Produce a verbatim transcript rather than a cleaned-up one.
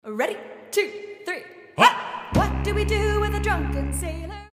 Ready? Two, three. Ha! What do we do with a drunken sailor?